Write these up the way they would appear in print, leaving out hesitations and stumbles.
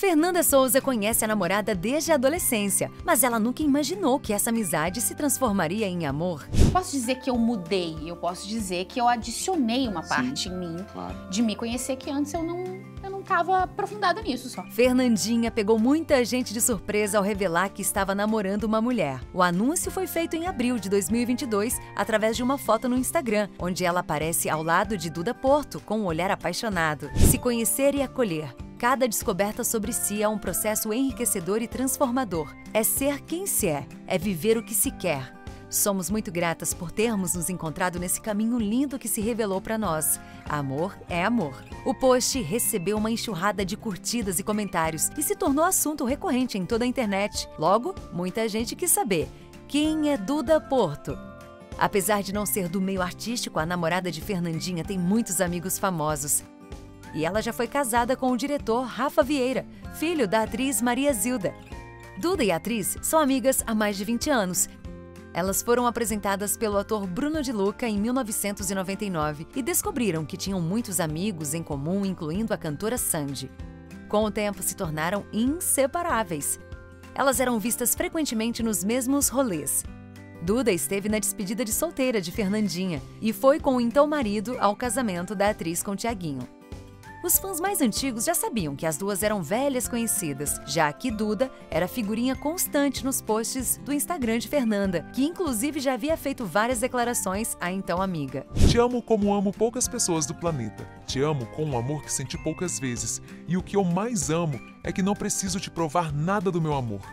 Fernanda Souza conhece a namorada desde a adolescência, mas ela nunca imaginou que essa amizade se transformaria em amor. Posso dizer que eu mudei, eu posso dizer que eu adicionei uma parte em mim, de me conhecer que antes eu não estava aprofundada nisso só. Fernandinha pegou muita gente de surpresa ao revelar que estava namorando uma mulher. O anúncio foi feito em abril de 2022, através de uma foto no Instagram, onde ela aparece ao lado de Duda Porto, com um olhar apaixonado. Se conhecer e acolher. Cada descoberta sobre si é um processo enriquecedor e transformador. É ser quem se é viver o que se quer. Somos muito gratas por termos nos encontrado nesse caminho lindo que se revelou para nós. Amor é amor. O post recebeu uma enxurrada de curtidas e comentários e se tornou assunto recorrente em toda a internet. Logo, muita gente quis saber: quem é Duda Porto? Apesar de não ser do meio artístico, a namorada de Fernandinha tem muitos amigos famosos. E ela já foi casada com o diretor Rafa Vieira, filho da atriz Maria Zilda. Duda e a atriz são amigas há mais de 20 anos. Elas foram apresentadas pelo ator Bruno de Luca em 1999 e descobriram que tinham muitos amigos em comum, incluindo a cantora Sandy. Com o tempo, se tornaram inseparáveis. Elas eram vistas frequentemente nos mesmos rolês. Duda esteve na despedida de solteira de Fernandinha e foi com o então marido ao casamento da atriz com Tiaguinho. Os fãs mais antigos já sabiam que as duas eram velhas conhecidas, já que Duda era figurinha constante nos posts do Instagram de Fernanda, que inclusive já havia feito várias declarações à então amiga. Te amo como amo poucas pessoas do planeta. Te amo com um amor que senti poucas vezes. E o que eu mais amo é que não preciso te provar nada do meu amor.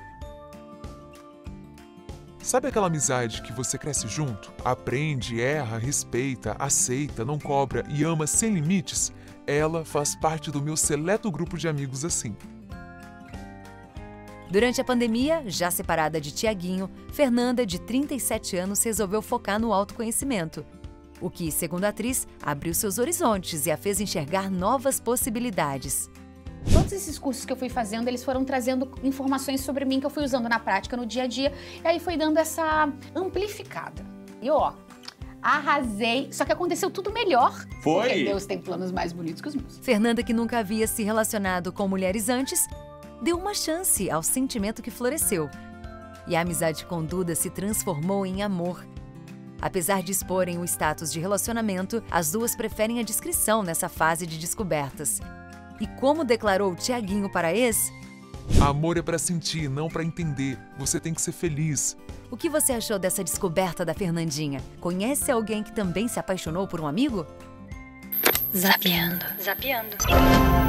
Sabe aquela amizade que você cresce junto? Aprende, erra, respeita, aceita, não cobra e ama sem limites? Ela faz parte do meu seleto grupo de amigos assim. Durante a pandemia, já separada de Tiaguinho, Fernanda, de 37 anos, resolveu focar no autoconhecimento. O que, segundo a atriz, abriu seus horizontes e a fez enxergar novas possibilidades. Todos esses cursos que eu fui fazendo, eles foram trazendo informações sobre mim que eu fui usando na prática, no dia a dia, e aí foi dando essa amplificada. E arrasei, só que aconteceu tudo melhor. Foi! Porque Deus tem planos mais bonitos que os meus. Fernanda, que nunca havia se relacionado com mulheres antes, deu uma chance ao sentimento que floresceu. E a amizade com Duda se transformou em amor. Apesar de exporem o status de relacionamento, as duas preferem a discrição nessa fase de descobertas. E como declarou Tiaguinho para a ex? Amor é pra sentir, não pra entender. Você tem que ser feliz. O que você achou dessa descoberta da Fernandinha? Conhece alguém que também se apaixonou por um amigo? Zapeando.